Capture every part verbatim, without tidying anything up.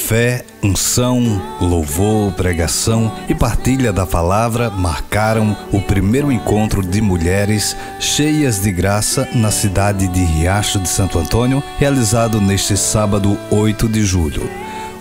Fé, unção, louvor, pregação e partilha da palavra marcaram o primeiro encontro de mulheres cheias de graça na cidade de Riacho de Santo Antônio, realizado neste sábado oito de julho.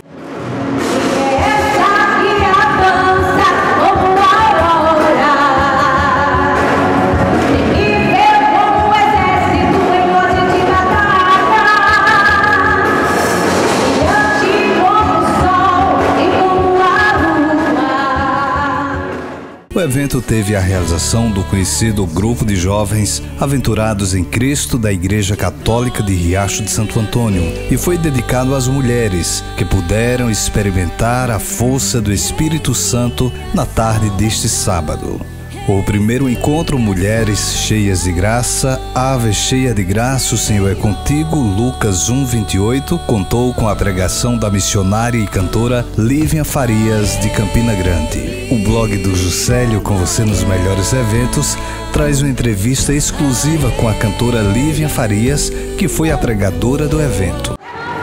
O evento teve a realização do conhecido Grupo de Jovens Aventurados em Cristo da Igreja Católica de Riacho de Santo Antônio e foi dedicado às mulheres que puderam experimentar a força do Espírito Santo na tarde deste sábado. O primeiro encontro Mulheres Cheias de Graça, Ave Cheia de Graça, o Senhor é Contigo, Lucas um, vinte e oito, contou com a pregação da missionária e cantora Lívia Farias, de Campina Grande. O blog do Juscelio, com você nos melhores eventos, traz uma entrevista exclusiva com a cantora Lívia Farias, que foi a pregadora do evento.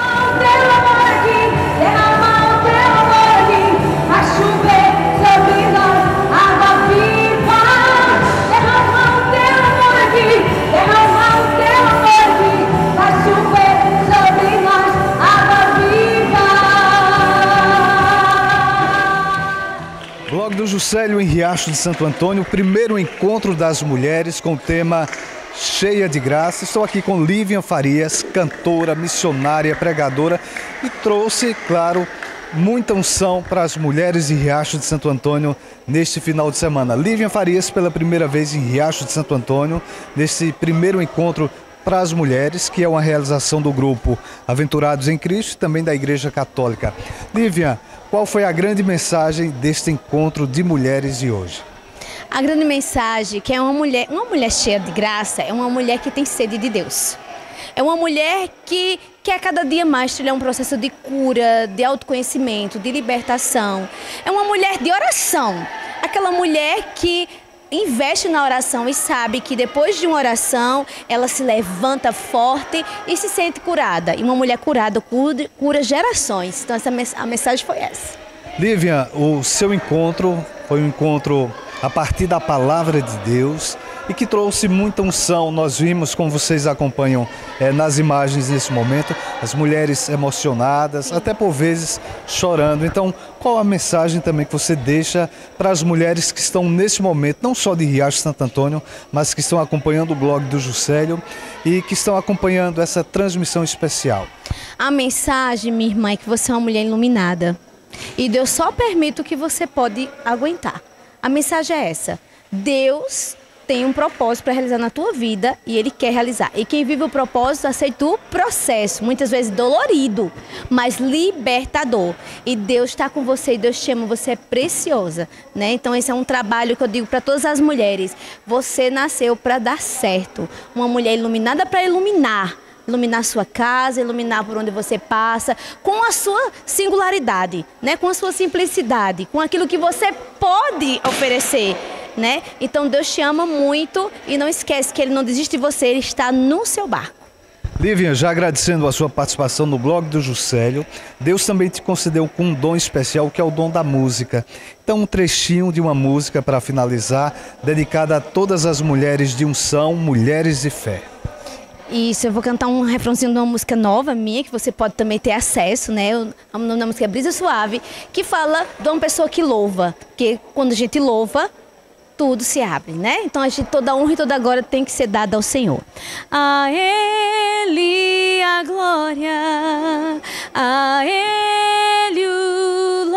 Blog do Juscelio em Riacho de Santo Antônio, o primeiro encontro das mulheres com o tema Cheia de Graça. Estou aqui com Lívia Farias, cantora, missionária, pregadora, e trouxe, claro, muita unção para as mulheres de Riacho de Santo Antônio neste final de semana. Lívia Farias pela primeira vez em Riacho de Santo Antônio, nesse primeiro encontro para as mulheres, que é uma realização do grupo Aventurados em Cristo e também da Igreja Católica. Lívia, qual foi a grande mensagem deste encontro de mulheres de hoje? A grande mensagem que é uma mulher, uma mulher cheia de graça, é uma mulher que tem sede de Deus. É uma mulher que quer cada dia mais trilhar um processo de cura, de autoconhecimento, de libertação. É uma mulher de oração. Aquela mulher que investe na oração e sabe que depois de uma oração ela se levanta forte e se sente curada. E uma mulher curada cura, cura gerações. Então essa, a mensagem foi essa. Lívia, o seu encontro foi um encontro a partir da palavra de Deus e que trouxe muita unção. Nós vimos, como vocês acompanham é, nas imagens nesse momento, as mulheres emocionadas, até por vezes chorando. Então, qual a mensagem também que você deixa para as mulheres que estão nesse momento, não só de Riacho de Santo Antônio, mas que estão acompanhando o blog do Juscelio e que estão acompanhando essa transmissão especial? A mensagem, minha irmã, é que você é uma mulher iluminada e Deus só permite o que você pode aguentar. A mensagem é essa: Deus tem um propósito para realizar na tua vida e Ele quer realizar. E quem vive o propósito aceita o processo, muitas vezes dolorido, mas libertador. E Deus está com você e Deus te ama, você é preciosa, né? Então esse é um trabalho que eu digo para todas as mulheres. Você nasceu para dar certo. Uma mulher iluminada para iluminar. Iluminar a sua casa, iluminar por onde você passa, com a sua singularidade, né? Com a sua simplicidade, com aquilo que você pode oferecer, né? Então Deus te ama muito e não esquece que Ele não desiste de você, Ele está no seu barco. Lívia, já agradecendo a sua participação no blog do Juscelio, Deus também te concedeu com um dom especial, que é o dom da música. Então um trechinho de uma música para finalizar, dedicada a todas as mulheres de unção, mulheres de fé. Isso, eu vou cantar um refrãozinho de uma música nova minha, que você pode também ter acesso, né? O nome da música é Brisa Suave, que fala de uma pessoa que louva, porque quando a gente louva, tudo se abre, né? Então a gente, toda honra e toda glória tem que ser dada ao Senhor. A Ele a glória, a Ele o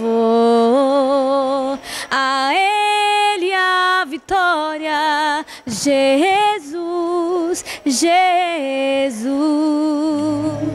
louvor, a Ele a vitória, Jesus, Jesus.